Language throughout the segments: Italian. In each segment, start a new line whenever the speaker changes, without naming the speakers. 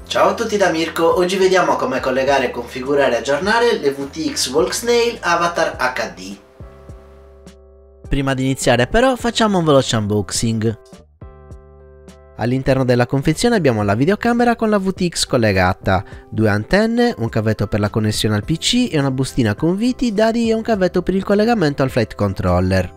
Ciao a tutti da Mirko, oggi vediamo come collegare, configurare e aggiornare le VTX Volksnail Avatar HD. Prima di iniziare però facciamo un veloce unboxing. All'interno della confezione abbiamo la videocamera con la VTX collegata, due antenne, un cavetto per la connessione al PC e una bustina con viti, dadi e un cavetto per il collegamento al flight controller.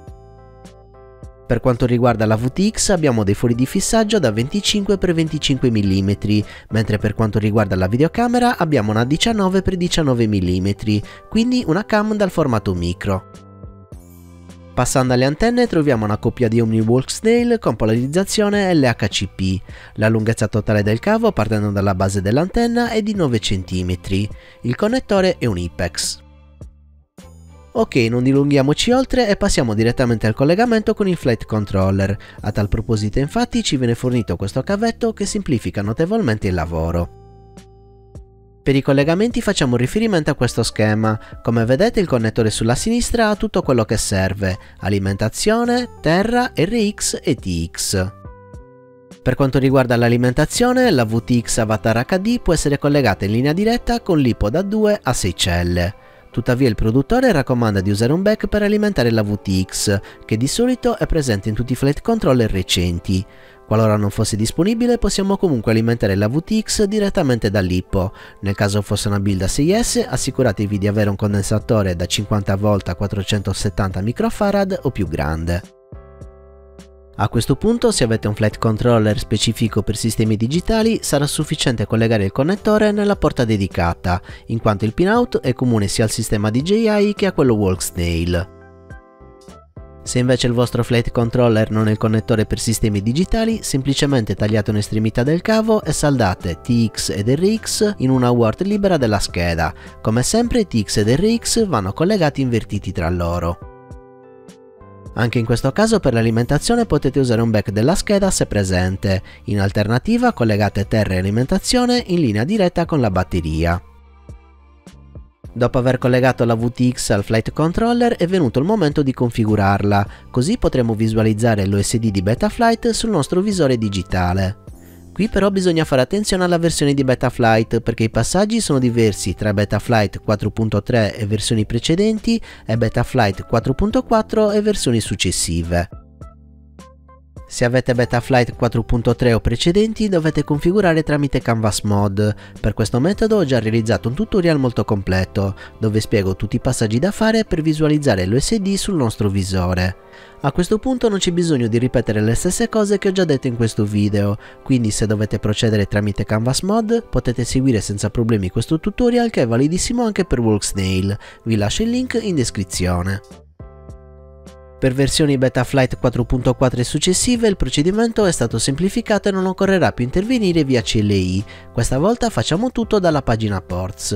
Per quanto riguarda la VTX abbiamo dei fori di fissaggio da 25x25 mm, mentre per quanto riguarda la videocamera abbiamo una 19x19 mm, quindi una cam dal formato micro. Passando alle antenne troviamo una coppia di Omni Volksnail con polarizzazione LHCP. La lunghezza totale del cavo partendo dalla base dell'antenna è di 9 cm. Il connettore è un IPEX. Ok, non dilunghiamoci oltre e passiamo direttamente al collegamento con il flight controller. A tal proposito infatti ci viene fornito questo cavetto che semplifica notevolmente il lavoro. Per i collegamenti facciamo riferimento a questo schema. Come vedete il connettore sulla sinistra ha tutto quello che serve: alimentazione, terra, RX e TX. Per quanto riguarda l'alimentazione, la VTX Avatar HD può essere collegata in linea diretta con l'IPO da 2 a 6 celle. Tuttavia il produttore raccomanda di usare un back per alimentare la VTX, che di solito è presente in tutti i flight controller recenti. Qualora non fosse disponibile possiamo comunque alimentare la VTX direttamente dall'IPO. Nel caso fosse una build a 6S assicuratevi di avere un condensatore da 50V a 470 microfarad o più grande. A questo punto, se avete un flight controller specifico per sistemi digitali, sarà sufficiente collegare il connettore nella porta dedicata, in quanto il pinout è comune sia al sistema DJI che a quello Volksnail. Se invece il vostro flight controller non è il connettore per sistemi digitali, semplicemente tagliate un'estremità del cavo e saldate TX ed RX in una UART libera della scheda. Come sempre TX ed RX vanno collegati invertiti tra loro. Anche in questo caso per l'alimentazione potete usare un back della scheda se presente, in alternativa collegate terra e alimentazione in linea diretta con la batteria. Dopo aver collegato la VTX al flight controller è venuto il momento di configurarla, così potremo visualizzare l'OSD di Betaflight sul nostro visore digitale. Qui però bisogna fare attenzione alla versione di Betaflight perché i passaggi sono diversi tra Betaflight 4.3 e versioni precedenti e Betaflight 4.4 e versioni successive. Se avete Betaflight 4.3 o precedenti dovete configurare tramite Canvas Mod. Per questo metodo ho già realizzato un tutorial molto completo, dove spiego tutti i passaggi da fare per visualizzare l'OSD sul nostro visore. A questo punto non c'è bisogno di ripetere le stesse cose che ho già detto in questo video, quindi se dovete procedere tramite Canvas Mod potete seguire senza problemi questo tutorial che è validissimo anche per Volksnail. Vi lascio il link in descrizione. Per versioni Betaflight 4.4 e successive il procedimento è stato semplificato e non occorrerà più intervenire via CLI, questa volta facciamo tutto dalla pagina Ports.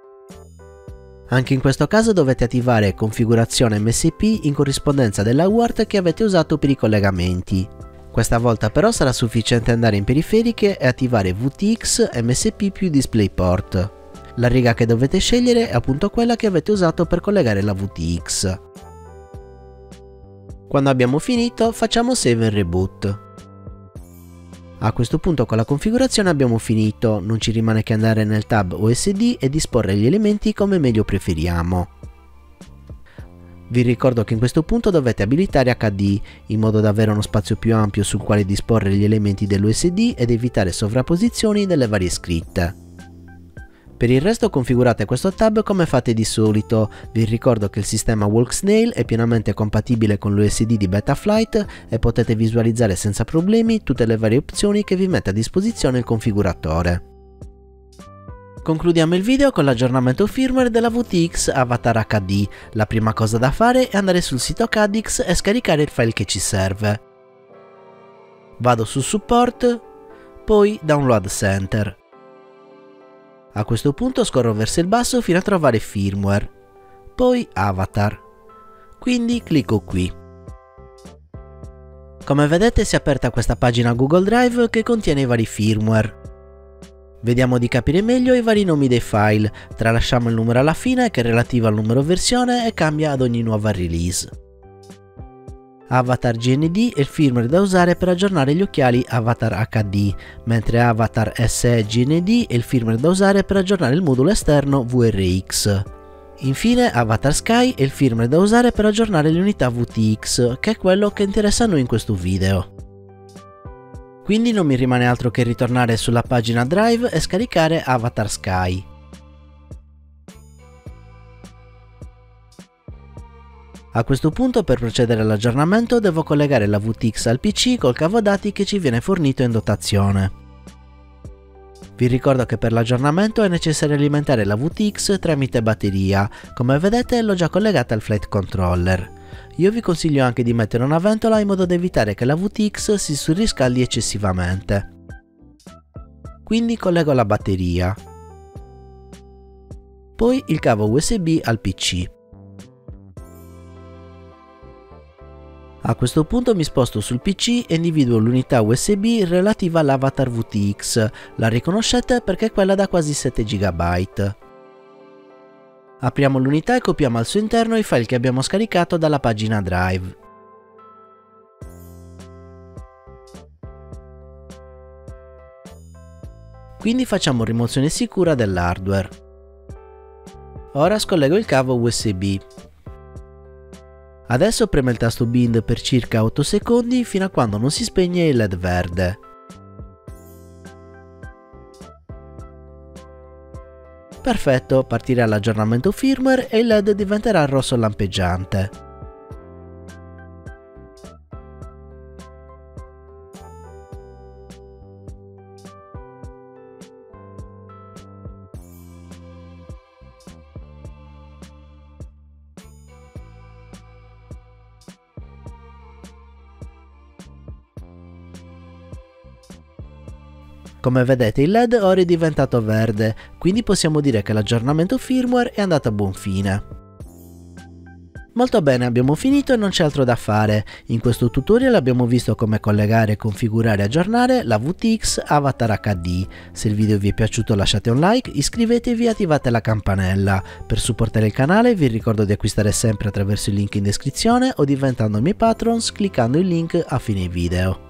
Anche in questo caso dovete attivare configurazione MSP in corrispondenza della UART che avete usato per i collegamenti. Questa volta però sarà sufficiente andare in periferiche e attivare VTX MSP più DisplayPort. La riga che dovete scegliere è appunto quella che avete usato per collegare la VTX. Quando abbiamo finito facciamo Save and Reboot. A questo punto con la configurazione abbiamo finito, non ci rimane che andare nel tab OSD e disporre gli elementi come meglio preferiamo. Vi ricordo che in questo punto dovete abilitare HD, in modo da avere uno spazio più ampio sul quale disporre gli elementi dell'OSD ed evitare sovrapposizioni delle varie scritte. Per il resto configurate questo tab come fate di solito. Vi ricordo che il sistema Volksnail è pienamente compatibile con l'OSD di Betaflight e potete visualizzare senza problemi tutte le varie opzioni che vi mette a disposizione il configuratore. Concludiamo il video con l'aggiornamento firmware della VTX Avatar HD. La prima cosa da fare è andare sul sito Caddx e scaricare il file che ci serve. Vado su Support, poi Download Center. A questo punto scorro verso il basso fino a trovare Firmware, poi Avatar, quindi clicco qui. Come vedete si è aperta questa pagina Google Drive che contiene i vari firmware. Vediamo di capire meglio i vari nomi dei file, tralasciamo il numero alla fine che è relativo al numero versione e cambia ad ogni nuova release. Avatar GND è il firmware da usare per aggiornare gli occhiali Avatar HD, mentre Avatar SE GND è il firmware da usare per aggiornare il modulo esterno VRX. Infine Avatar Sky è il firmware da usare per aggiornare le unità VTX, che è quello che interessa a noi in questo video. Quindi non mi rimane altro che ritornare sulla pagina Drive e scaricare Avatar Sky. A questo punto, per procedere all'aggiornamento, devo collegare la VTX al PC col cavo dati che ci viene fornito in dotazione. Vi ricordo che per l'aggiornamento è necessario alimentare la VTX tramite batteria, come vedete l'ho già collegata al flight controller. Io vi consiglio anche di mettere una ventola in modo da evitare che la VTX si surriscaldi eccessivamente. Quindi collego la batteria. Poi il cavo USB al PC. A questo punto mi sposto sul PC e individuo l'unità USB relativa all'Avatar VTX, la riconoscete perché è quella da quasi 7 GB. Apriamo l'unità e copiamo al suo interno i file che abbiamo scaricato dalla pagina Drive. Quindi facciamo rimozione sicura dell'hardware. Ora scollego il cavo USB. Adesso premo il tasto bind per circa 8 secondi fino a quando non si spegne il LED verde. Perfetto, partirà l'aggiornamento firmware e il LED diventerà rosso lampeggiante. Come vedete il LED ora è diventato verde, quindi possiamo dire che l'aggiornamento firmware è andato a buon fine. Molto bene, abbiamo finito e non c'è altro da fare. In questo tutorial abbiamo visto come collegare, configurare e aggiornare la VTX Avatar HD. Se il video vi è piaciuto lasciate un like, iscrivetevi e attivate la campanella. Per supportare il canale vi ricordo di acquistare sempre attraverso il link in descrizione o diventando miei patrons cliccando il link a fine video.